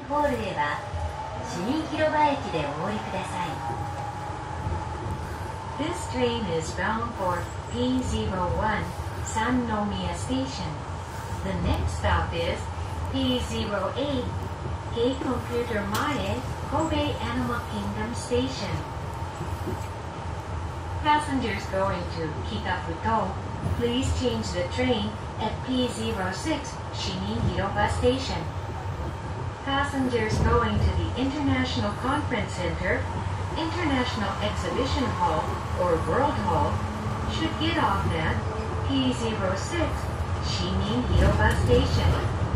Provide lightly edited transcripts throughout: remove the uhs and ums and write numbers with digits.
ホールへは市民広場駅でお降りください。This train is bound for P01 Sannomiya Station. The next stop is P08 K Computer Mae Kobe Animal Kingdom Station. Passengers going to Kitafuto, please change the train at P06 Shinin Hiroba Station. Passengers going to the International Conference Center, International Exhibition Hall, or World Hall should get off at P06 Shinin Hiroba Station.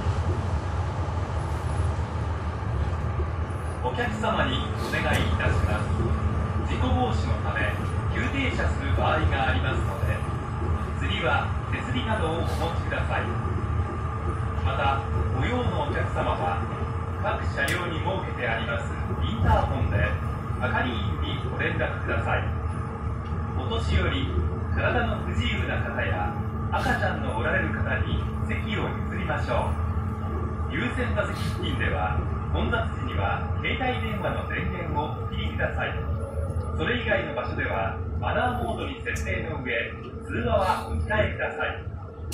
お客様にお願いいたします。事故防止のため急停車する場合がありますので、次は手すりなどをお持ちください。また、ご用のお客様は各車両に設けてありますインターホンで係員にご連絡ください。お年寄り、体の不自由な方や赤ちゃんのおられる方に席を譲りましょう。優先座席付近では混雑時には携帯電話の電源をお切りください。それ以外の場所ではマナーモードに設定の上、通話はお控えください。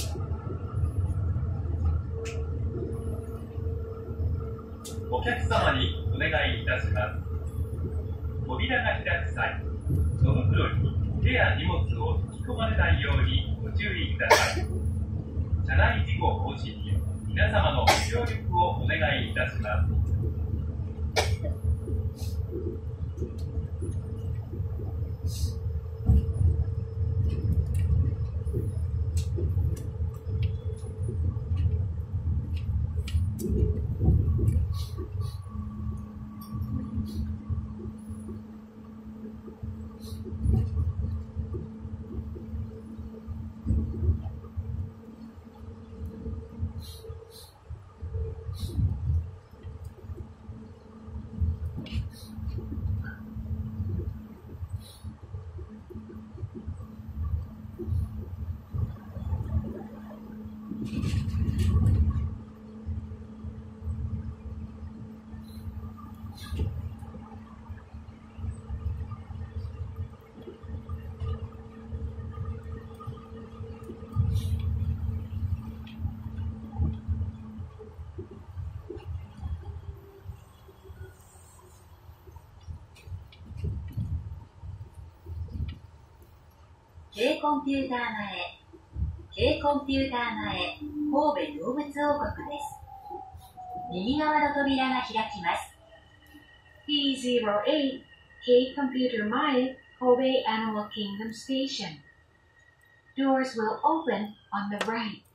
お客様にお願いいたします。扉が開く際、戸袋に手や荷物を引き込まれないようにご注意ください。車内事故防止に皆様のご協力をお願いいたします。 K コンピューター前、K コンピューター前、神戸動物王国です。右側の扉が開きます。P08 K Computer Mae Kobe Animal Kingdom Station. Doors will open on the right.